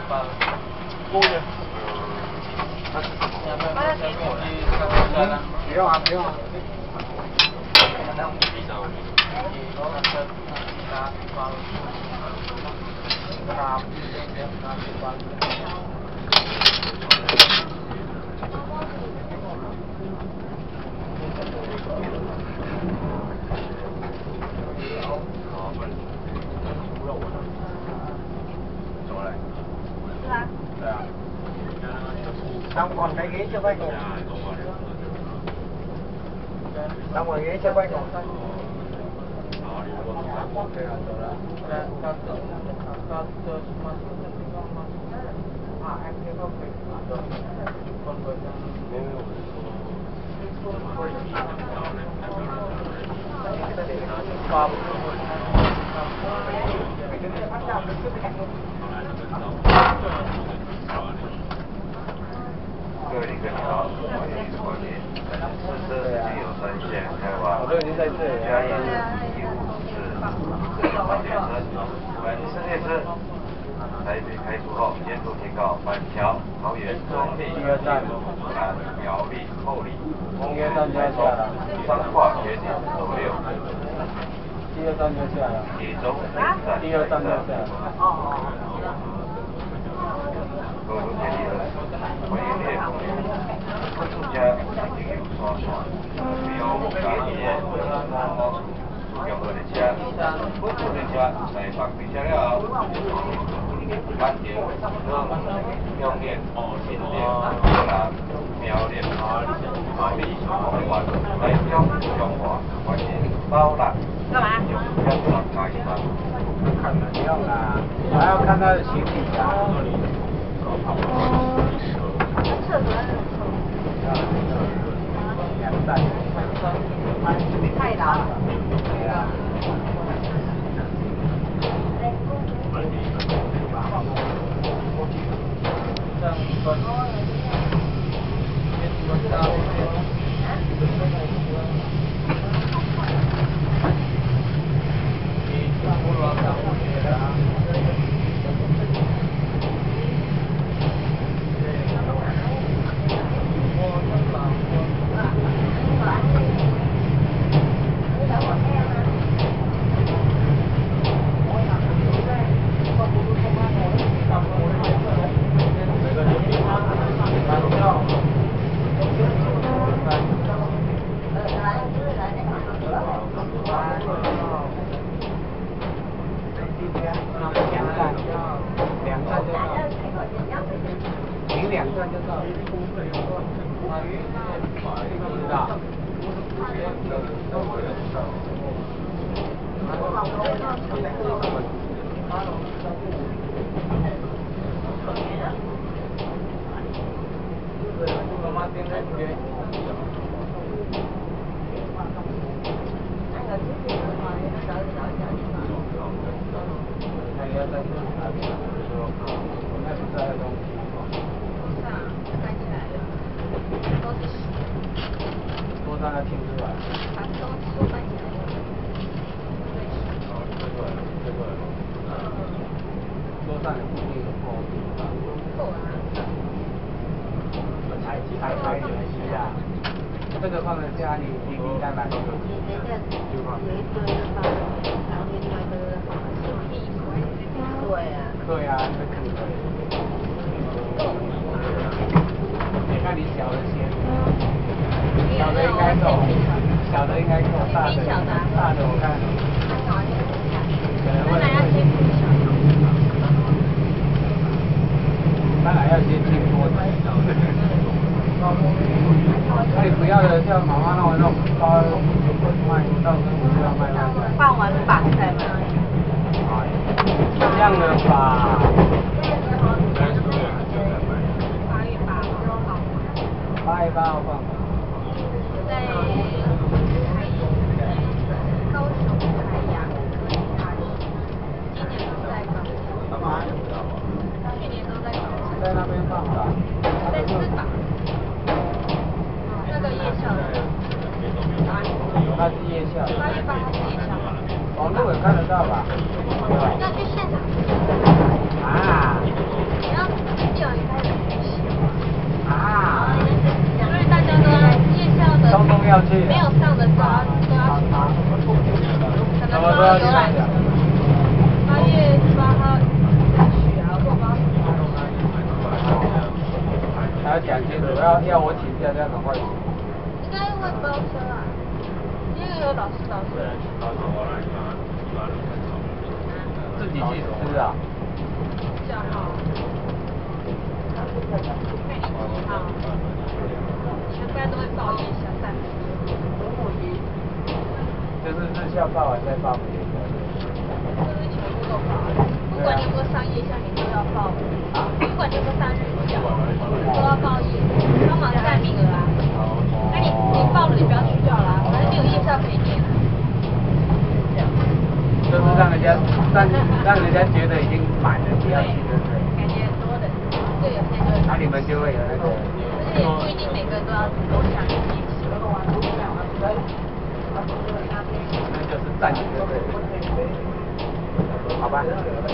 不用啊，不用啊。Đông còn cái ghế chưa quay cùng. Đông rồi ghế chưa quay cùng. 各位旅客你好，欢迎光临四车旅游专线开往嘉义义乌市这号列车。本次列车台北开出后，沿途停靠板桥、桃园、中立、南、苗栗、后里、丰原、台中、彰化、全体所六。 第二站就下了。 其中第二站就下了。 各位旅客你好，欢迎列车。住家旅游刷刷，旅游感验，用我的车，本次列车在北平车了后，板桥、永联、新店、台南、苗栗、桃园、台中、彰化，欢迎包揽。 干嘛？ 看了，不用啦，还要看他的行李啊。 厕所在 2站。 太老了。 对啊。这个放在家里，你应该买。对啊，那可以。你看你小的先，小的应该够，小的应该够，大的我看。当然要先听多的。那你不要的叫妈妈那种包卖，到时候不要卖那个。 放完绑再卖。 这样的吧。8月8号放。 在高雄海洋科技大学，今年都在高雄。去年都在高雄。 在那边放吧。 在吃吧。那个夜校的。 那是夜校。 8月8号是夜校。 网络也看得到吧？ 要去现场。 啊。 你要没有去。 没有上的都要去，可能坐游览车。8月18号去啊，我不知道什么。 还要讲清楚，要我请假，要赶快请。 应该会包车啊，因为有导师。 自己去吃啊。 叫号。看你几号。全班都会报夜校站。 就是日校报完再报夜校。 就是全部都报，不管你有没有上夜校，你都要报。不管你有没有上日校，都要报夜，帮忙占名额啊。那你报了，你不要去就好啦，反正你有夜校可以念。 就是让人家觉得已经满了，不要去，对不对？ 感觉很多人，就有些就。 那你们就会有那个。 而且也不一定每个人都要都想一起。 那就是占一个对，好吧。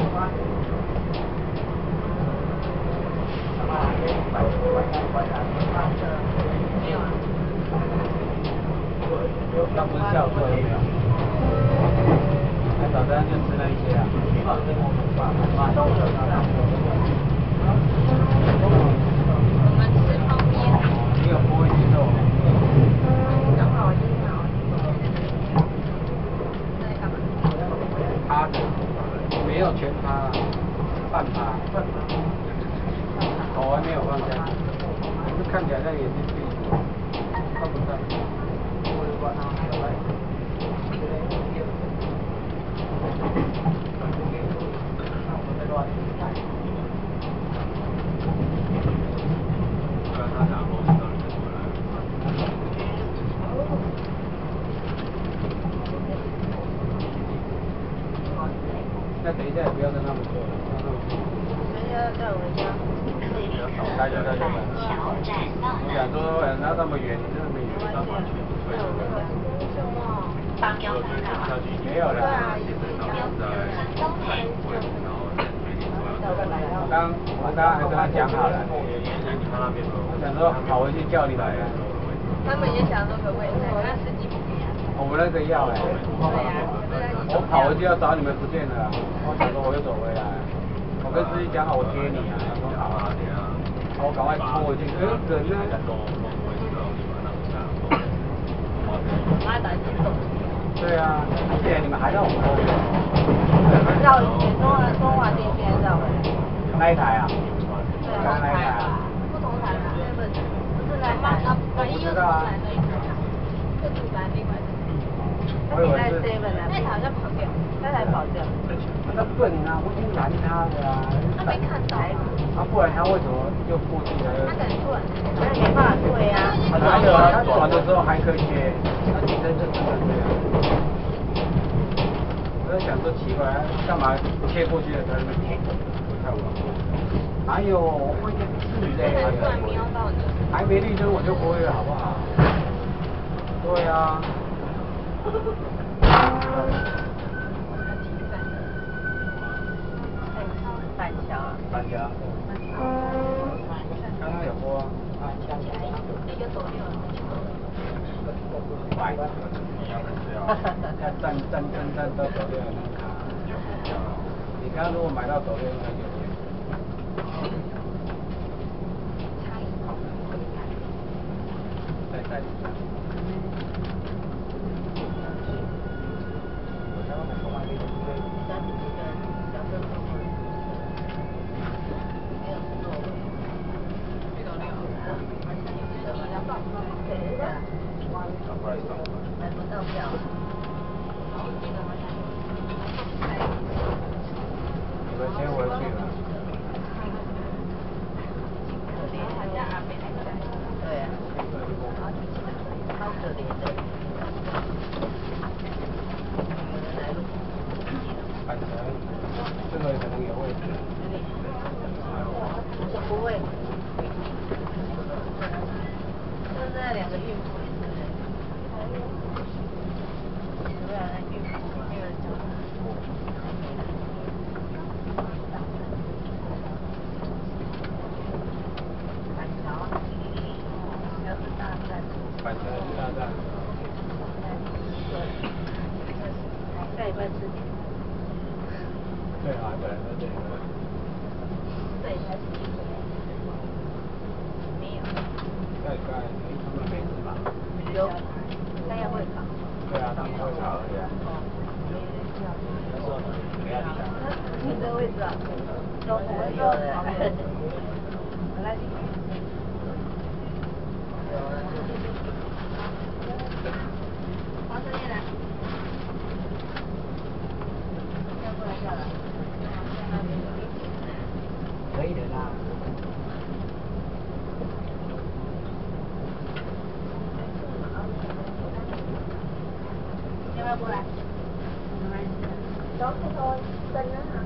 没有啊。 那不是下午做的没有？那早餐就吃那一些啊。 中午有我们吃泡面。 你有锅鱼肉？ 刚好今天在干嘛？ 趴着，没有全趴，半趴。头还没有放下，就看起来像眼睛闭着，看不到。那等一下也不要在那么做了， 人家带回家。 带就。我想说，那这么远，你这么远，没有了。我刚还跟他讲好了，我想说跑回去叫你来了。 他们也想说可不可以带，但司机不给啊。 我们那个要哎。 对呀。 我跑回去要找你们不见了，我想说我又走回来，我跟司机讲好我接你啊，他说好啊，我赶快冲回去，人呢？ 妈打机走。 对啊，而且你们还让我们绕中华电信绕回来。 那一台啊？ 对啊，那一台啊。不同台啊，不是来买啊，唯一又是来那一台啊，就主来另外一台。 我以为是。 那台好像跑掉，那台跑掉。 那笨啊，我已经拦他的啊。 他没看到。 不然他为什么就过去了？ 他敢转，他没办法退啊。 哪有啊？他转的时候还可以接，他竞争就真的这样。我在想说奇怪，干嘛切过去了在那边停？看我。哪有？我已经是的。还没绿灯我就不会了，好不好？对啊。 板桥啊。 板桥。刚刚有播啊。 一个走六了。 买。要站到走六能卡。你刚刚如果买到走六应该就有。在。 买不到票。 你们先回去了。 对啊。 不要吃甜？ 对啊，本来就这个。 对，才是一个。没有。 盖，他们没事吧？ 有，但要会烤。 对啊，他们会烤而已啊。 你这个位置啊，有的。来。往这边来。要过来下来。 可以的啦。 要不要过来？走，开头等人哈。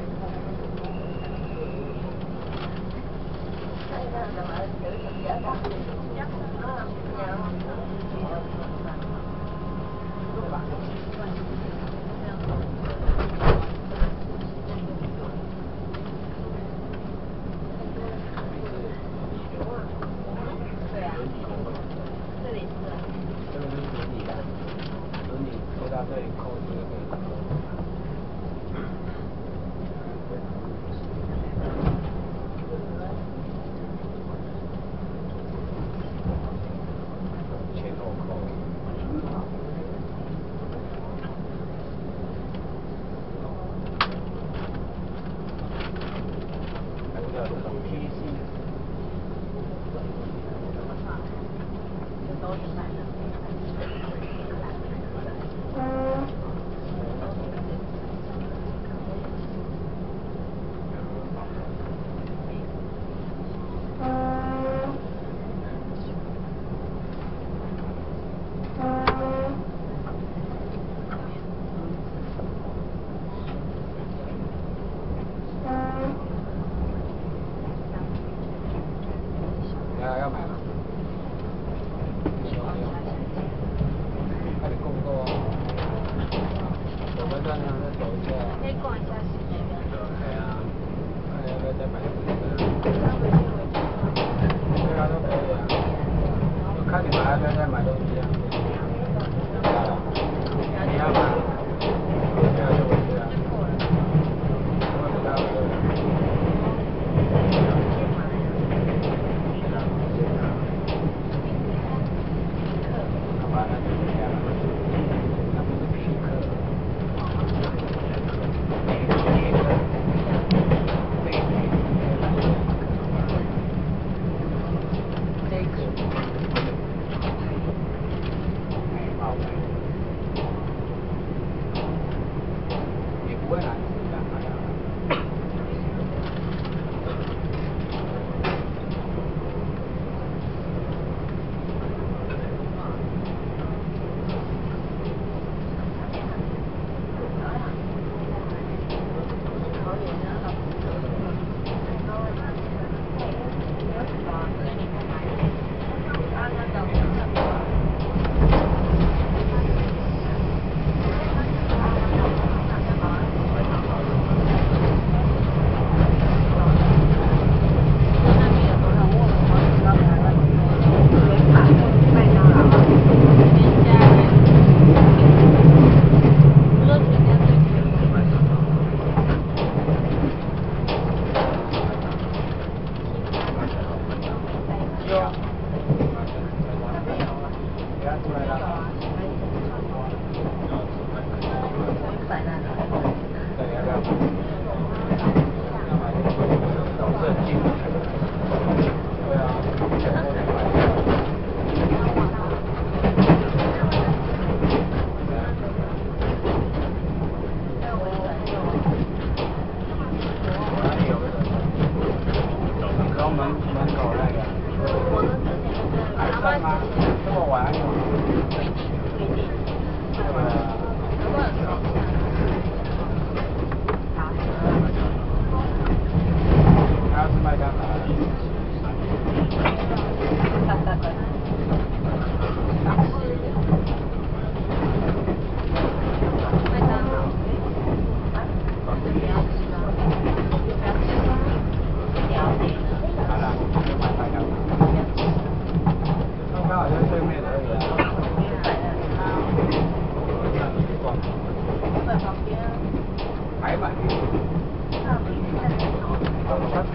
对啊，这里是。 这个是轮椅的，轮椅扣到这里扣这个可以。前后扣。还比较这种贴心。要买吗？快点够不够啊？走到这样再走一下。 可以逛一下市区。 对啊，看要不要再买东西？对啊，都可以啊。我看你们要不要再买东西啊？你要买？对啊，就回去啊。我也不大会。好吧，那就这样。那不是匹克。也不会难吃的，好像。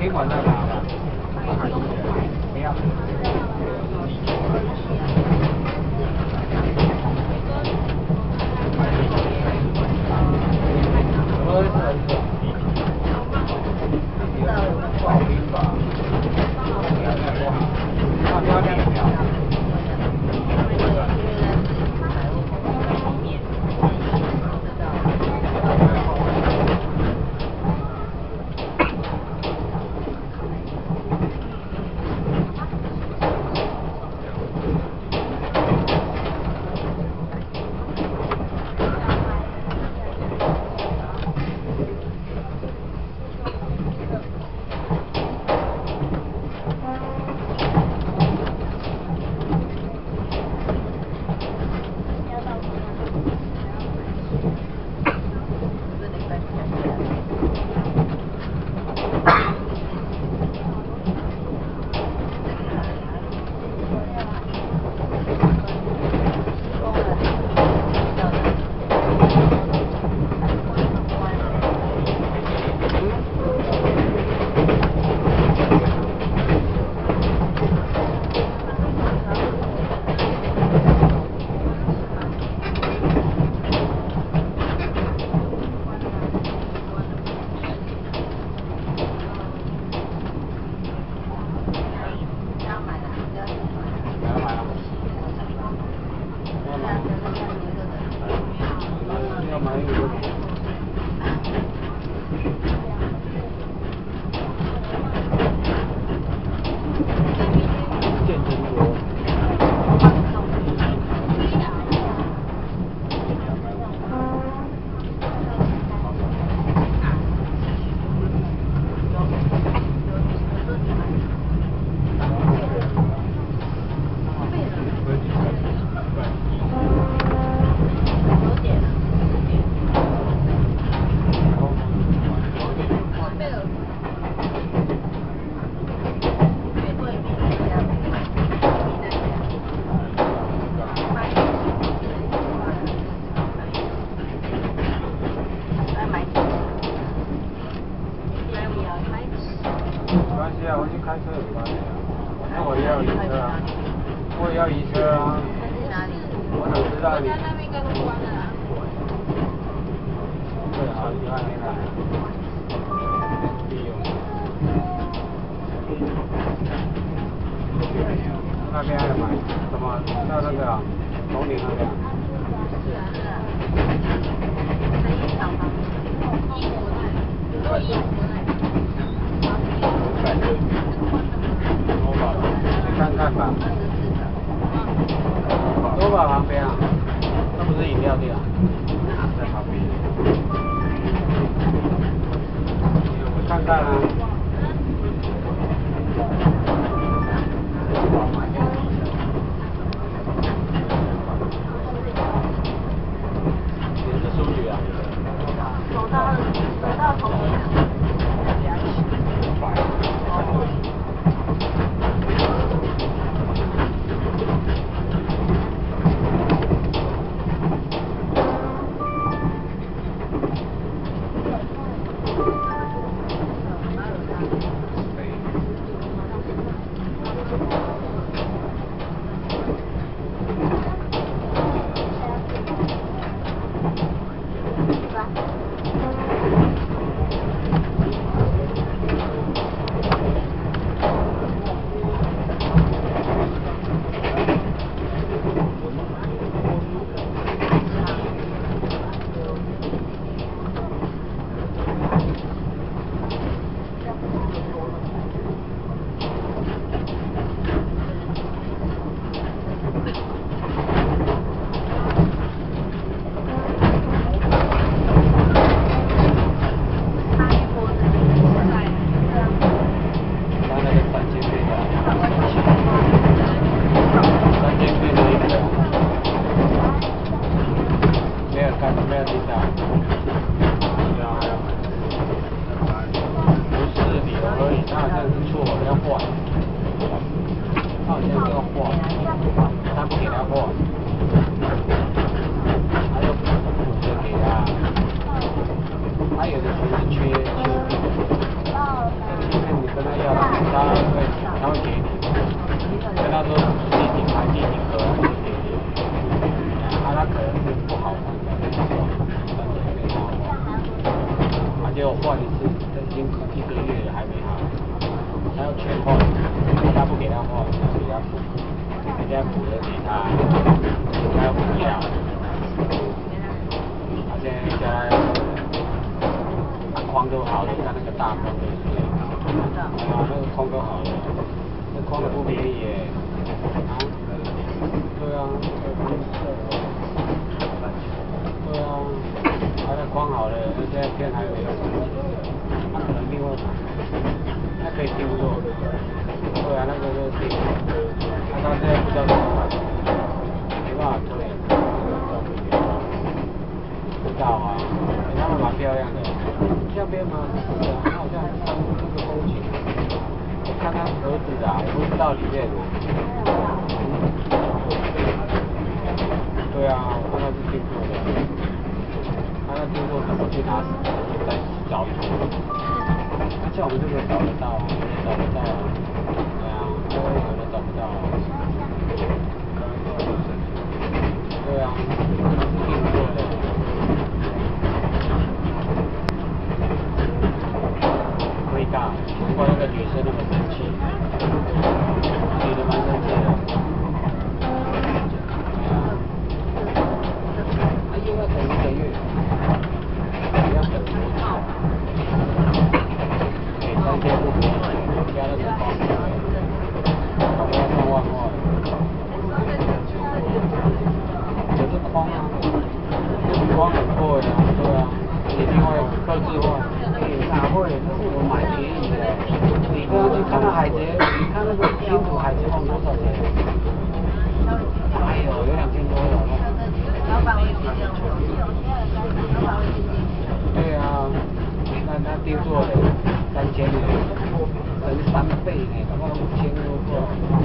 宾馆在哪了？没有。我是不好听吧？那漂亮不漂亮？我去开车有关系啊，那我也要移车啊，我也要移车啊。我哪知道你？ 那边应该都关了啦。 对啊，你看那个。那边还有买什么？到那个龙岭那边。 是啊是啊。还有小房子，衣服的，做衣服的。 去看看吧。多宝旁边啊，那不是饮料店啊？在旁边。我看看啊。你是书局啊？ 走到同一个。 说地景还地景盒啊这些，它可能是不好换的，而且我换一次，已经1个月还没好，他要全换，他不给他换，给他补，人家补了给他，他要不要，而且现在框都好了，像那个大框都是，那个框都好了，这框都不便宜耶，对啊，对啊，他那框好了，现在片还没有，他可能另外买，那可以定做，对啊，那个就是定，他现在不叫做没办法推，知道啊，他们蛮漂亮的，那边嘛是啊，他好像3、4个公顷，我看他盒子啊，也不知道里面。对啊，我看到是定做的，他那定做怎么去拿再找图？那像我们这个找得到，找得到啊，对啊，可能找不到啊。对啊，定做的。味道，难怪那个女生那么生气，女的蛮生气的。又要等1个月，你要等多久？给3天不给，加那个包，差不多要上万块。可是框啊，框很贵啊，对啊，你另外客制化，哪会？这是我买便宜的。你刚刚去看那海贼，你看那个拼图海贼王多少钱？哎呦，有2000多了。对啊，那定做的3000呢，等于3倍呢，搞不好5000多块。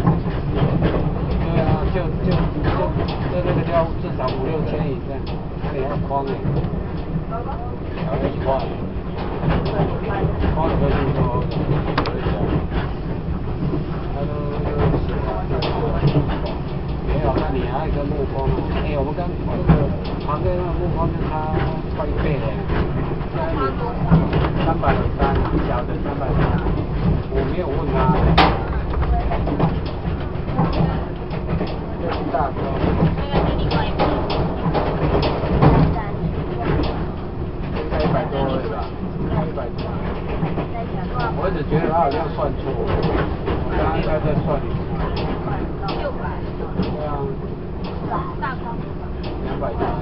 对啊，就那个要至少5、6千以上，那你要框呢，要1块，框可以做，可以啊，他都写啊。没有，那你还有一个木框，哎，我们刚那个旁边那个木框就差快1倍了，现在有303，小的303，我没有问他，这是大框。应该100多而已吧，应该100多。我一直觉得他好像算错，我刚刚应该再算一次。对啊， 大框 200多。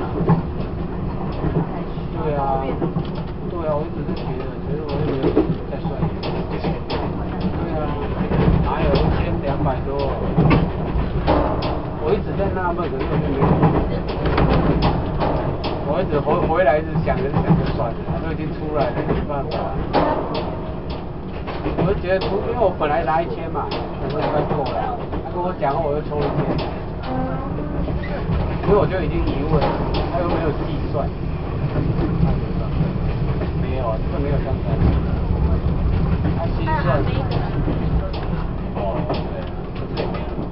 对啊，对啊，我一直是觉得，所以我也没有再算一次。对啊，哪有1200多？我一直在纳闷，可是我就没有。我一直回来一直想着就算了，都已经出来了，没办法。我就觉得因为我本来拿1000嘛，我说应该够了。他跟我讲后，我又抽1件，所以我就已经疑问，他有没有计算？没有，这个没有相干。他计算。哦，对，这个没有。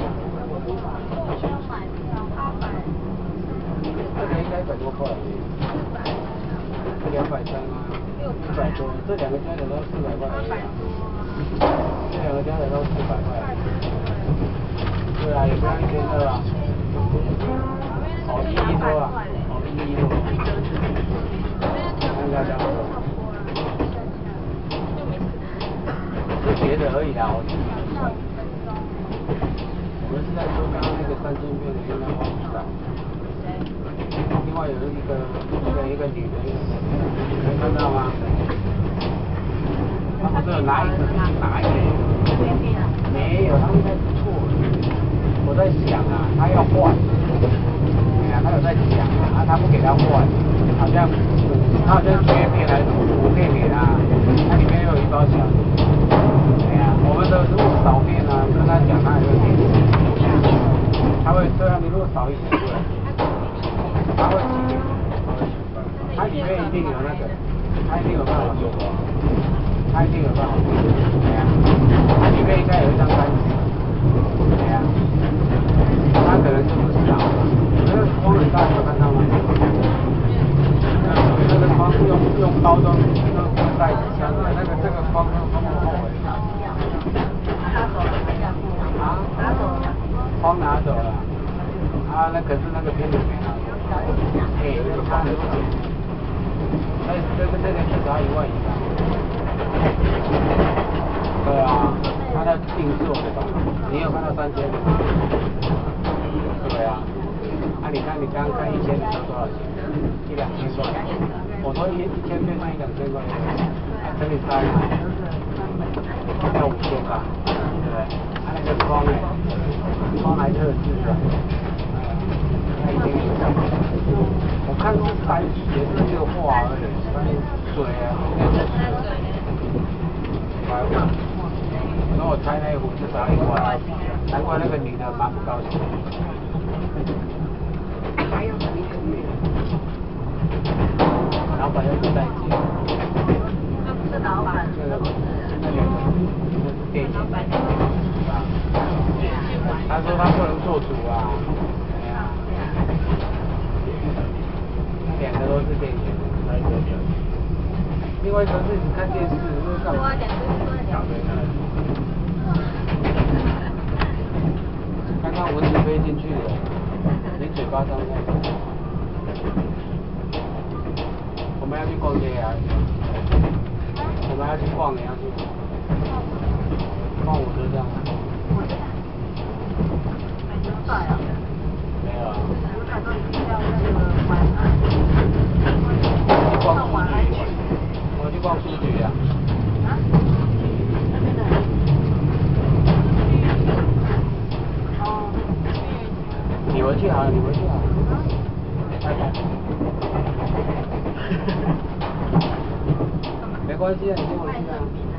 这个应该100多块而已。这230啊，100多，这2个加起来都400块而已啊。这2个加起来都400块。对啊，也不要1200啊。哦，110多啊，哦，110多。看大家。是别的而已啦，我自己不算。我们是在说刚刚那个3000片的，应该花不到。另外有一个女的，能看到吗？他不是有拿一个没有，他应该是错的。我在想啊，他要换，哎呀，他有在想啊，他不给他换，好像缺片还是补片给他，它里面又有一包小的。哎呀，我们的如果少片啊，跟他讲他也会给你，他会对啊，你如果少一些，他会寄给你，他里面一定有那个，他一定有办法做啊，他一定有办法做，对啊，他里面应该有一张单子。 对呀，他可能就不知道，那个风很大，有看到吗？那个窗用包装袋子箱的，那个这个窗很厚哎。窗拿走了。啊，那可是那个片子没拿走。哎，那个花很多钱。这个至少1万以上。对啊，他在定做的吧？你有看到3000的吗？对啊。啊，你看你刚看1000，你说多少钱？1、2千块。我说1000变成1、2千块，乘以3嘛，要5000吧，对不对？啊，那个窗来特制的，那1000以上。我看是3也是这个画而已，水啊，应该是水。然后我猜那一壶至少1万，难怪那个女的蛮不高兴。还要等1个月。老板又不在接。那不是老板，那个店老板。他说他不能做主啊。2个都是店员，另外一个是你看电视，是干嘛？刚刚蚊子飞进去了，你嘴巴张开。我们要去逛街啊！我们要去逛，你要去逛火车站啊？没有啊。我去逛书局啊。你回去好了，你回去好了。没关系啊，你跟我去啊。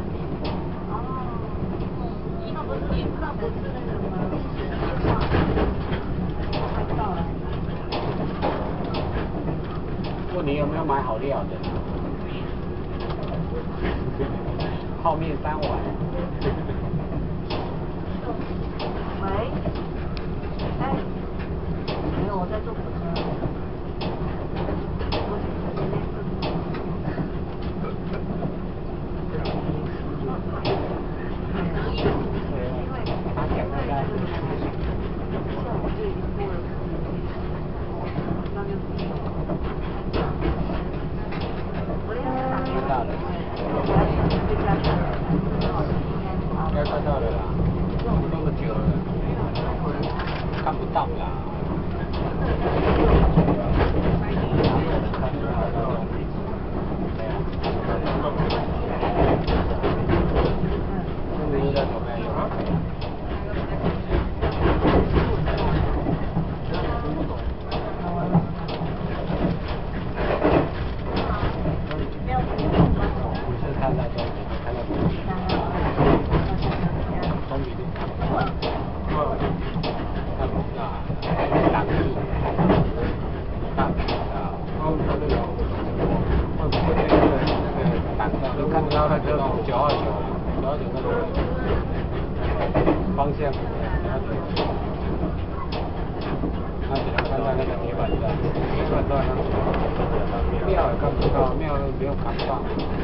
问你有没有买好料的？泡面3碗。 喂？哎，没有，我在做火车。 应该快到了啦，那么久了，看不到啦。这边应该有没有？不是看那个，看那个。看不到那个929那个方向，他只能看到那个铁板站，庙也看不到，庙没有扛棒。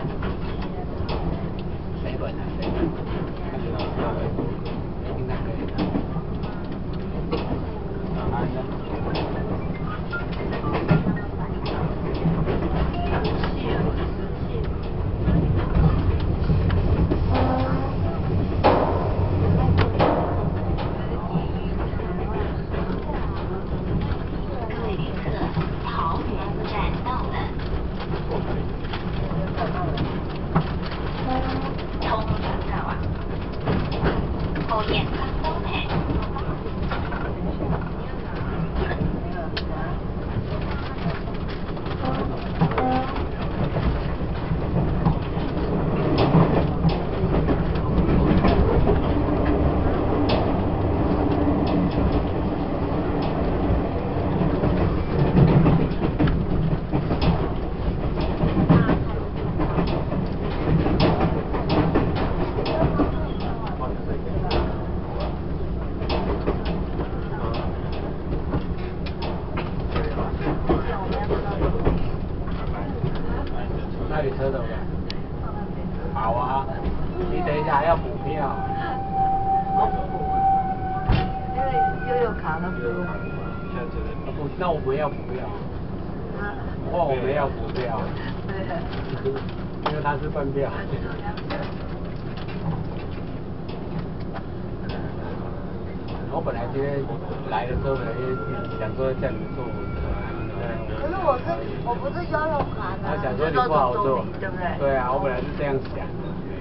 谁本啊？谁本？看得到那个，应该可以的。 超过3兆啊！ 里车对不对？好啊，你等一下要补票。 我不补，因为悠游卡它不用补。 不，那我们要补票。我们要补票。对。因为它是半票。我本来今天来的时候，本来想说叫你们坐我车， 可是我不是悠游卡的， 我想说你不好坐， 对不对？ 对啊，我本来是这样想的。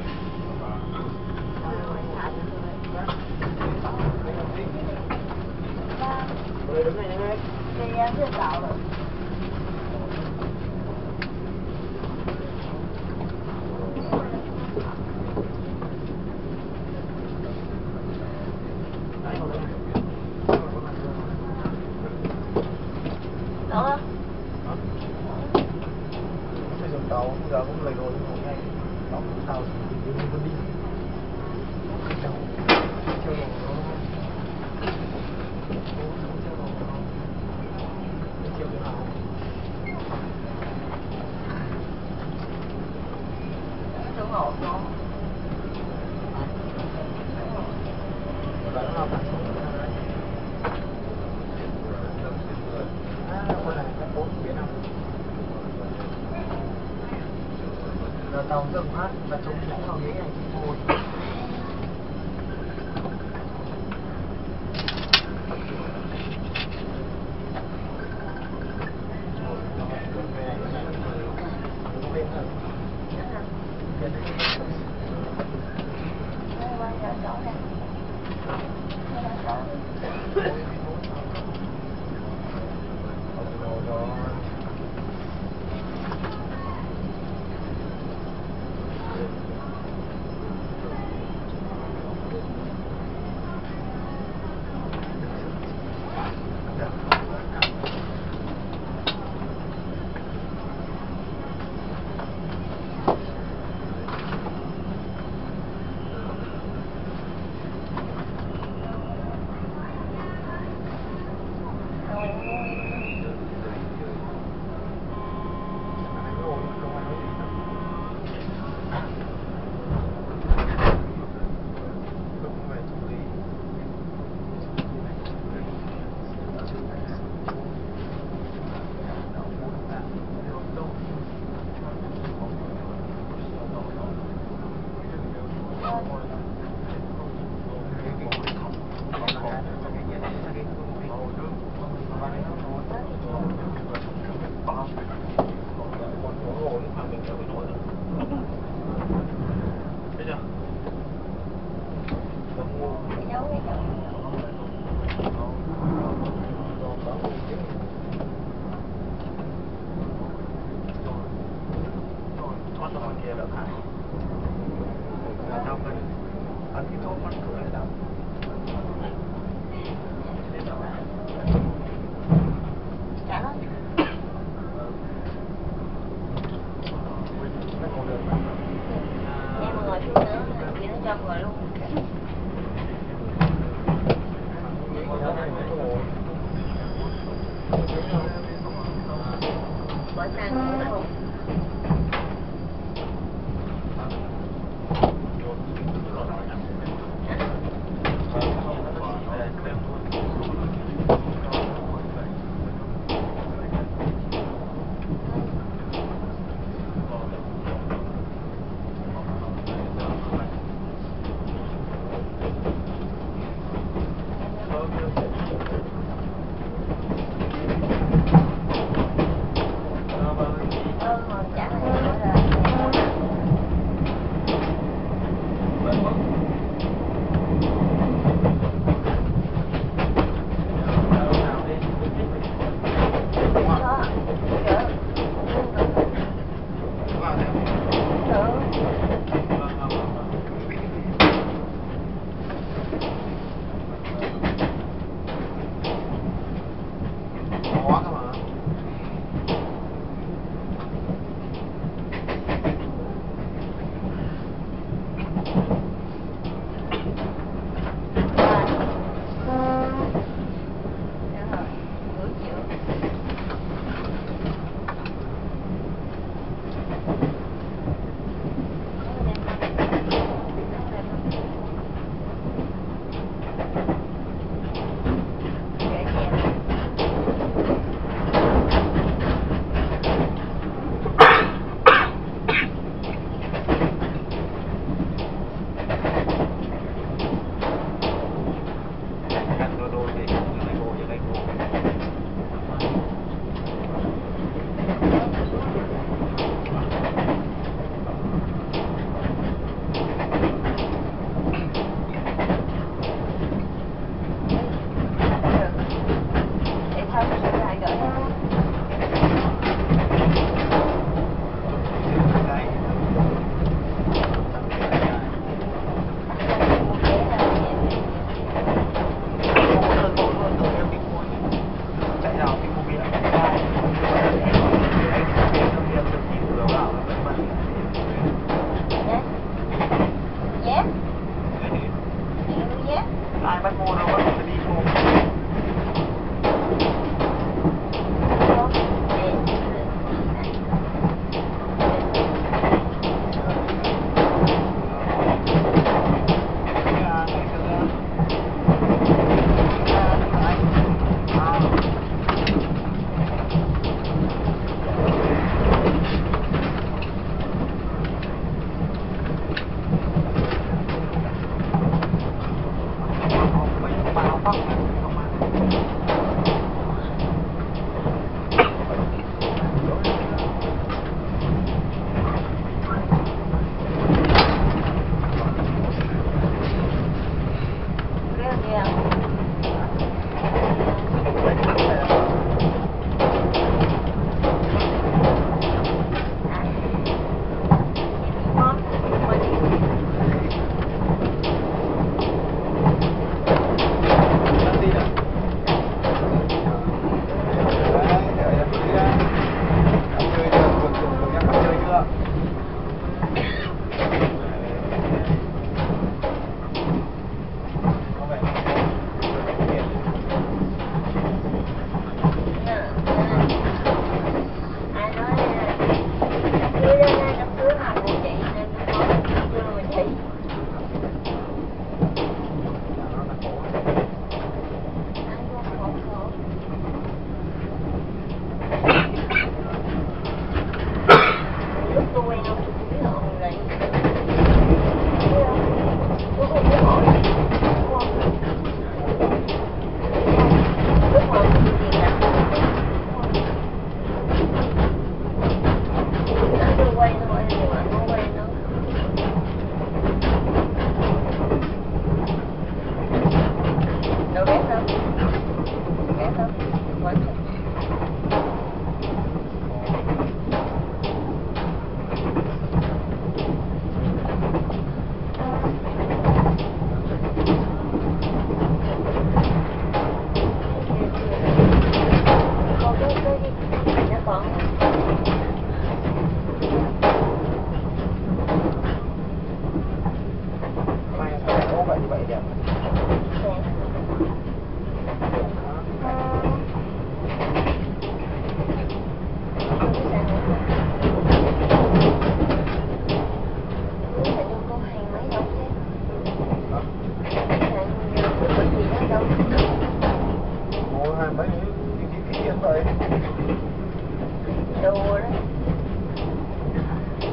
给颜色着了。走了。 这种刀，不知道我们那个我看刀不刀，有那个力， 很好说。 tàu rừng á và chúng cũng không nghĩ là thôi.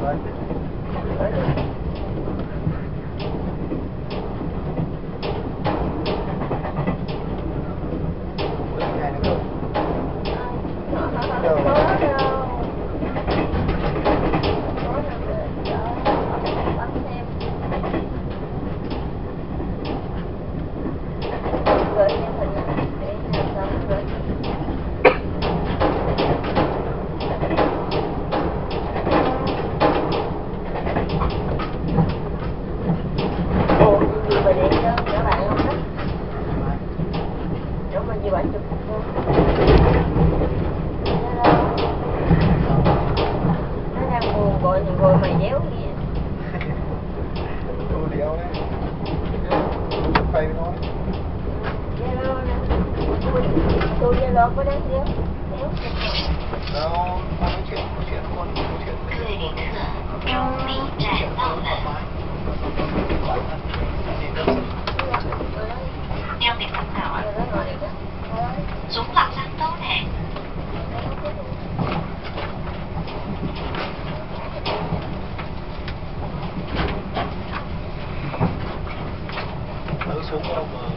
xuống không